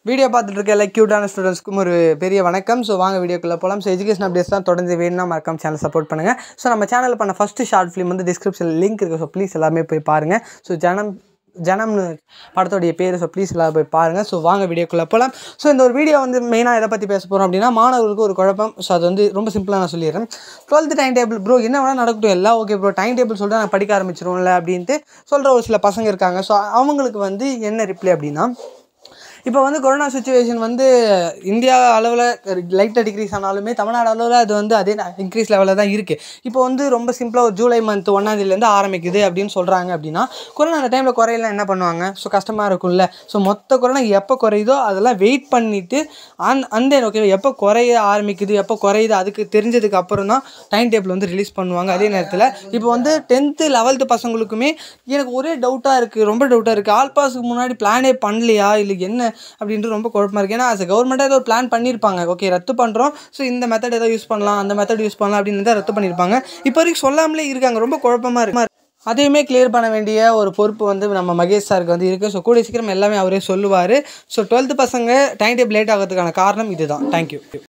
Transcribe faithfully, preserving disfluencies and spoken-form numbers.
Video பார்த்துட்டு இருக்க எல்லா கியூட்டான ஸ்டூடெண்ட்ஸ்க்கும் ஒரு பெரிய வணக்கம். ஸோ வாங்க வீடியோக்குள்ளே போகலாம். ஸோ எஜுகேஷன் அப்டேட்ஸ் தான் தொடர்ந்து வேணும்னா மறக்காம சேனல் சப்போர்ட் பண்ணுங்கள். ஸோ நம்ம சேனல் பண்ண ஃபஸ்ட்டு ஷார்ட் ஃபிலிம் வந்து டிஸ்கிரிப்ஷனில் லிங்க் இருக்குது. ஸோ ப்ளீஸ் எல்லாமே போய் பாருங்கள். ஸோ ஜனம் ஜனம்னு படத்தோடைய பேர். ஸோ ப்ளீஸ் எல்லாம் போய் பாருங்கள். ஸோ வாங்க வீடியோக்குள்ளே போகலாம். ஸோ இந்த ஒரு வீடியோ வந்து மெயினாக எதை பற்றி பேச போகிறோம் அப்படின்னா, மாணவர்களுக்கு ஒரு குழப்பம். ஸோ அது வந்து ரொம்ப சிம்பிளாக நான் சொல்லிடுறேன். டுவெல்த்து டைம் டேபிள் ப்ரோ என்ன வேணால் நடக்கட்டும், எல்லாம் ஓகே ப்ரோ, டைம் டேபிள் சொல்லிட்டு நான் படிக்க ஆரம்பிச்சிருவோம்ல அப்படின்ட்டு சொல்கிற ஒரு சில பசங்க இருக்காங்க. ஸோ அவங்களுக்கு வந்து என்ன ரிப்ளை அப்படின்னா, இப்போ வந்து கொரோனா சுச்சுவேஷன் வந்து இந்தியா அளவில் லைட்டாக டிக்ரீஸ் ஆனாலுமே தமிழ்நாடு அளவில் அது வந்து அதே இன்க்ரீஸ் லெவலில் தான் இருக்குது. இப்போ வந்து ரொம்ப சிம்பிளாக ஒரு ஜூலை மந்த் ஒன்றாந்தேதியிலேருந்து ஆரம்பிக்குது அப்படின்னு சொல்கிறாங்க. அப்படின்னா கொரோனா அந்த டைமில் குறையலாம் என்ன பண்ணுவாங்க? ஸோ கஷ்டமாக இருக்கும்ல. ஸோ மொத்த கொரோனா எப்போ குறையுதோ அதெல்லாம் வெயிட் பண்ணிவிட்டு அந் அந்த ஓகே எப்போ குறைய ஆரம்பிக்குது, எப்போ குறையுது அதுக்கு தெரிஞ்சதுக்கு அப்புறம் தான் டைம் டேபிள் வந்து ரிலீஸ் பண்ணுவாங்க. அதே நேரத்தில் இப்போ வந்து டென்த்து லெவல்த்து பசங்களுக்குமே எனக்கு ஒரே டவுட்டாக இருக்குது, ரொம்ப டவுட்டாக இருக்குது. ஆல் பாஸுக்கு முன்னாடி பிளானே பண்ணலையா இல்லை என்ன அப்படின்ட்டு ரொம்ப குழப்பமாக இருக்குது. ஏன்னா அஸ் கவர்மெண்ட்டாக ஏதோ ஒரு பிளான் பண்ணியிருப்பாங்க. ஓகே ரத்து பண்ணுறோம், ஸோ இந்த மெத்தட் ஏதோ யூஸ் பண்ணலாம், அந்த மெத்தட் யூஸ் பண்ணலாம் அப்படின்னு தான் ரத்து பண்ணியிருப்பாங்க. இப்போ வரைக்கும் சொல்லாமலே இருக்காங்க. ரொம்ப குழப்பமாக இருக்கு. அதையுமே கிளியர் பண்ண வேண்டிய ஒரு பொறுப்பு வந்து நம்ம மகேஷ் சாருக்கு வந்து இருக்குது. ஸோ கூடிய சீக்கிரம் எல்லாமே அவரே சொல்லுவார். ஸோ டுவெல்த்து பசங்க டைம் டேபிள் லேட் ஆகிறதுக்கான காரணம் இதுதான். தேங்க்யூ.